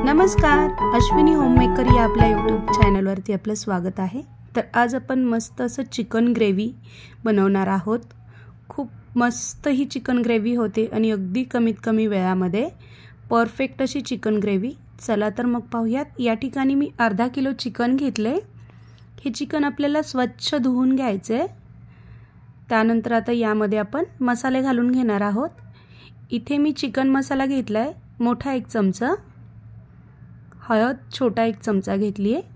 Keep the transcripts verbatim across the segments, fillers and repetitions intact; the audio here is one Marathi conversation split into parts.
नमस्कार, अश्विनी होममेकर या आपल्या यूट्यूब चॅनलवरती आपलं स्वागत आहे। तर आज आपण मस्त असं चिकन ग्रेव्ही बनवणार आहोत। खूप मस्त ही चिकन ग्रेव्ही होते आणि अगदी कमीत कमी वेळामध्ये परफेक्ट अशी चिकन ग्रेव्ही। चला तर मग पाहूयात। या ठिकाणी मी अर्धा किलो चिकन घेतले। हे चिकन आपल्याला स्वच्छ धुवून घ्यायचे। त्यानंतर आता यामध्ये आपण मसाले घालून घेणार आहोत। इथे मी चिकन मसाला घेतलाय मोठा एक चमचा, हळद छोटा एक चमचा घेतली आहे,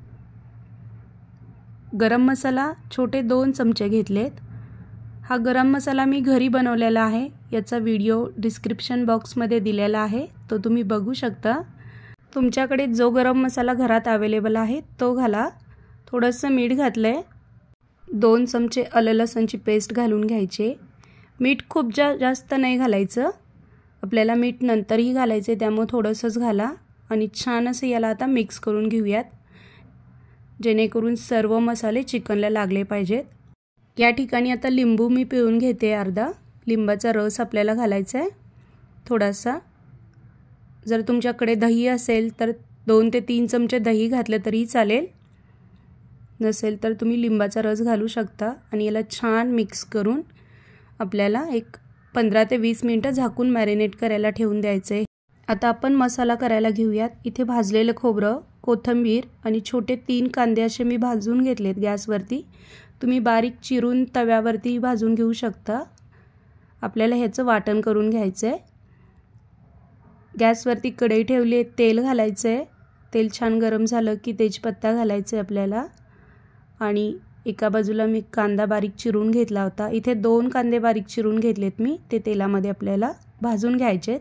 गरम मसाला छोटे दोन चमचे घेतलेत। हा गरम मसाला मी घरी बनवलेला आहे, याचा व्हिडिओ डिस्क्रिप्शन बॉक्समध्ये दिलेला आहे, तो तुम्ही बघू शकता। तुमच्याकडे जो गरम मसाला घरात अवेलेबल आहे तो घाला। थोडंसं मीठ घातलंय, दोन चमचे आलं लसूणची पेस्ट घालून घ्यायचे। मीठ खूप जा जास्त नाही घालायचं, आपल्याला मीठ नंतरही घालायचे, त्यामुळे थोडंसंच घाला आणि छान असं याला आता मिक्स करून घेऊयात, जेणेकरून सर्व मसाले चिकनला लागले पाहिजेत। या ठिकाणी आता लिंबू मी पिळून घेते, अर्धा लिंबाचा रस आपल्याला घालायचा आहे थोडासा। जर तुमच्याकडे दही असेल तर दोन ते तीन चमचे दही घातले तरी चालेल, नसेल तर तुम्ही लिंबाचा रस घालू शकता। आणि याला छान मिक्स करून आपल्याला एक पंधरा ते वीस मिनिटं झाकून मॅरिनेट करायला ठेवून द्यायचे। आता आपण मसाला करायला घेऊयात। इथे भाजलेलं खोबरं, कोथिंबीर आणि छोटे तीन कांदे असे मी भाजून घेतलेत गॅसवरती। तुम्ही बारीक चिरून तव्यावरती भाजून घेऊ शकता। आपल्याला ह्याचं वाटण करून घ्यायचं आहे। गॅसवरती कढई ठेवली आहे, तेल घालायचं आहे। तेल छान गरम झालं की तेजपत्ता घालायचं आहे आपल्याला। आणि एका बाजूला मी कांदा बारीक चिरून घेतला होता, इथे दोन कांदे बारीक चिरून घेतलेत मी, ते तेलामध्ये आपल्याला भाजून घ्यायचेत।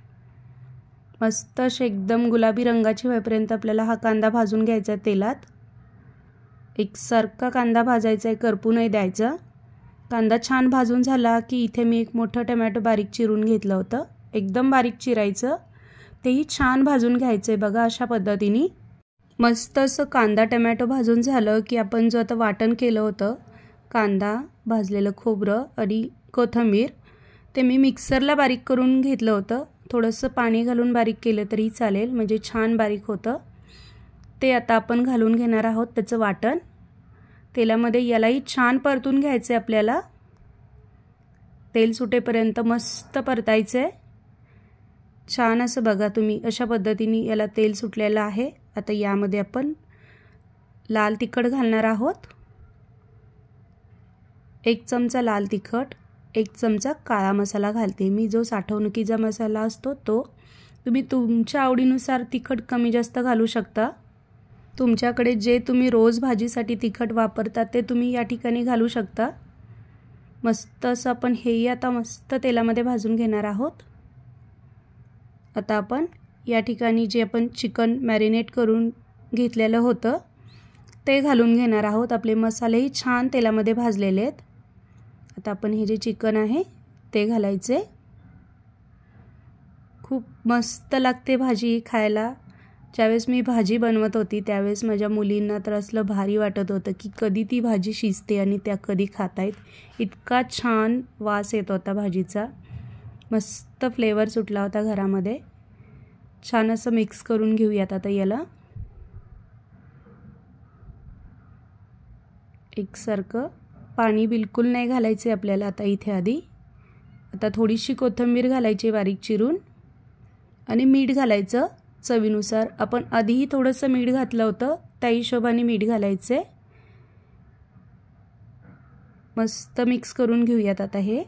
मस्त असे एकदम गुलाबी रंगाचे होईपर्यंत आपल्याला हा कांदा भाजून घ्यायचा आहे तेलात। एकसारखा कांदा भाजायचा आहे, करपू नाही द्यायचा। कांदा छान भाजून झाला की इथे मी एक मोठं टोमॅटो बारीक चिरून घेतलं होतं, एकदम बारीक चिरायचं, तेही छान भाजून घ्यायचं आहे। बघा अशा पद्धतीने मस्त असं कांदा टोमॅटो भाजून झालं की आपण जो आता वाटण केलं होतं, कांदा, भाजलेलं खोबरं आणि कोथिंबीर, ते मी मिक्सरला बारीक करून घेतलं होतं। थोडंसं पाणी घालून बारीक केलं तरी चालेल, म्हणजे छान बारीक होतं। ते आता आपण घालून घेणार आहोत त्याचं वाटण तेलामध्ये। यालाही छान परतून घ्यायचं आहे आपल्याला, तेल सुटेपर्यंत मस्त परतायचं आहे छान असं। बघा तुम्ही अशा पद्धतीने याला तेल सुटलेलं आहे। आता यामध्ये आपण लाल तिखट घालणार आहोत, एक चमचा लाल तिखट, एक चमचा काळा मसाला घालते मी, जो साठवणुकीचा मसाला असतो तो। तुम्ही तुमच्या आवडीनुसार तिखट कमी जास्त घालू शकता। तुमच्याकडे जे तुम्ही रोज भाजीसाठी तिखट वापरता ते तुम्ही या ठिकाणी घालू शकता। मस्त असं आपण हेही आता मस्त तेलामध्ये भाजून घेणार आहोत। आता आपण या ठिकाणी जे आपण चिकन मॅरिनेट करून घेतलेलं होतं ते घालून घेणार आहोत। आपले मसालेही छान तेलामध्ये भाजलेले आहेत। आता आपण हे जे चिकन आहे ते घालायचे। खूप मस्त लागते भाजी खायला। ज्यावेळेस मी भाजी बनवत होती त्यावेळेस माझ्या मुलींना तर असलं भारी वाटत होतं की कधी ती भाजी शिजते आणि त्या कधी खातायत। इतका छान वास येत होता भाजीचा, मस्त फ्लेवर सुटला होता घरामध्ये। छान असं मिक्स करून घेऊयात आता याला एकसारखं। पाणी बिलकुल नाही घालायचे आपल्याला आता इथे आधी। आता थोडीशी कोथिंबीर घालायची बारीक चिरून आणि मीठ घालायचं चवीनुसार। आपण आधीही थोडंसं मीठ घातलं होतं, त्या हिशोबाने मीठ घालायचे। मस्त मिक्स करून घेऊयात आता हे।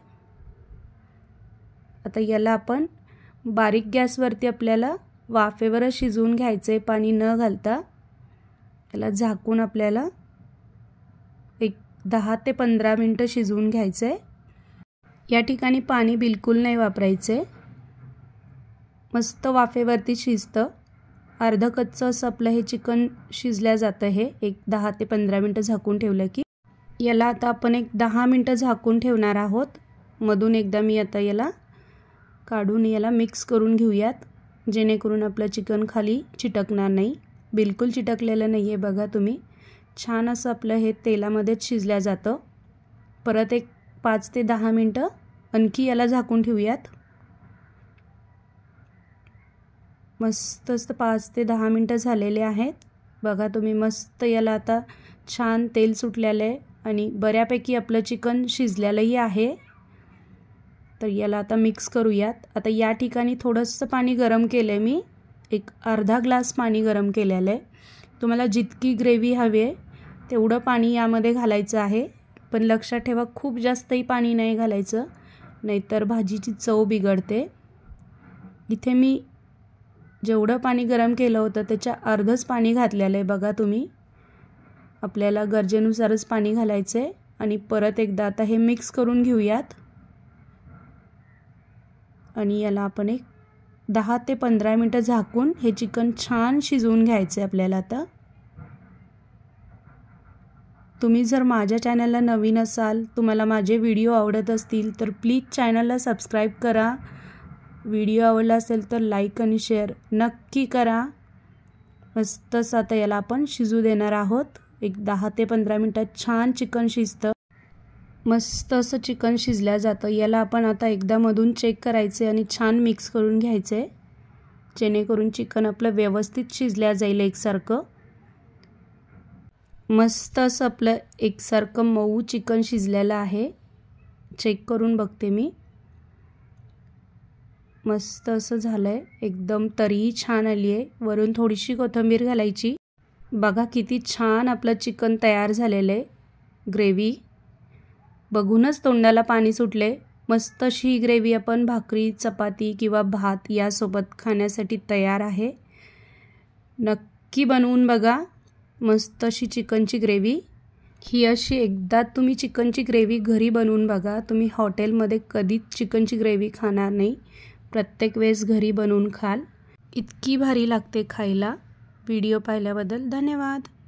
आता याला आपण बारीक गॅसवरती आपल्याला वाफेवर शिजवून घ्यायचे, पाणी न घालता। याला झाकून आपल्याला एक दहा ते पंधरा मिनिटं शिजवून घ्यायचं आहे। या ठिकाणी पाणी बिलकुल नाही वापरायचे, मस्त वाफेवरती शिजतं। अर्ध कच्चं असं आपलं हे चिकन शिजल्या जातं हे एक दहा ते पंधरा मिनिटं झाकून ठेवलं की। याला आता आपण एक दहा मिनिटं झाकून ठेवणार आहोत। मधून एकदा मी आता याला काढून याला मिक्स करून घेऊयात, जेणेकरून आपलं चिकन खाली चिटकणार नाही। बिलकुल चिटकलेलं नाही आहे बघा तुम्ही। छान असं आपलं हे तेलामध्येच शिजल्या जातं। परत एक पाच ते दहा मिनिटं आणखी याला झाकून ठेवूयात। मस्तच पाच ते दहा मिनटं झालेले आहेत. बघा तुम्ही, मस्त याला आता छान तेल सुटलेलं आहे आणि बऱ्यापैकी आपलं चिकन शिजलेलंही आहे. तर याला आता मिक्स करूयात. आता या ठिकाणी थोडंसं पाणी गरम केलं आहे मी, एक अर्धा ग्लास पाणी गरम केलेलं आहे. तुम्हाला जितकी ग्रेव्ही हवी आहे तेवढं पाणी यामध्ये घालायचं आहे. पण लक्षात ठेवा, खूप जास्तही पाणी नाही घालायचं, नाहीतर भाजीची चव बिघडते. इथे मी जेवढं पाणी गरम केलं होतं त्याच्या अर्धच पाणी घातलेलं आहे. बघा तुम्ही, आपल्याला गरजेनुसारच पाणी घालायचं आहे. आणि परत एकदा आता हे मिक्स करून घेऊयात आणि याला आपण एक दहा ते पंधरा मिनटं झाकून हे चिकन छान शिजवून घ्यायचं आहे आपल्याला. आता तुम्ही जर माझ्या चॅनलला नवीन असाल, तुम्हाला माझे व्हिडिओ आवडत असतील तर प्लीज चॅनलला सबस्क्राईब करा. व्हिडिओ आवडला असेल तर लाईक आणि शेअर नक्की करा. मस्तच आता याला आपण शिजू देणार आहोत. एक दहा ते पंधरा मिनटात छान चिकन शिजतं. मस्त असं चिकन शिजल्या जातं. याला आपण आता एकदा मधून चेक करायचे आणि छान मिक्स करून घ्यायचे, जेणेकरून चिकन आपलं व्यवस्थित शिजल्या जाईल एकसारखं. मस्त असं आपलं एकसारखं मऊ चिकन शिजलेलं आहे. चेक करून बघते मी. मस्त असं झालं आहे, एकदम तरीही छान आली आहे. वरून थोडीशी कोथिंबीर घालायची. बघा किती छान आपलं चिकन तयार झालेलं आहे. ग्रेव्ही बघूनच तोंडाला पाणी सुटले. मस्त अशी ही ग्रेव्ही आपण भाकरी, चपाती किंवा भात यासोबत खाण्यासाठी तयार आहे. नक्की बनवून बघा मस्त अशी चिकनची ग्रेव्ही. ही अशी एकदा तुम्ही चिकनची ग्रेव्ही घरी बनवून बघा. तुम्ही हॉटेलमध्ये कधीच चिकनची ग्रेव्ही खाणार नाही, प्रत्येक वेळेस घरी बनवून खाल. इतकी भारी लागते खायला. व्हिडिओ पाहिल्याबद्दल धन्यवाद.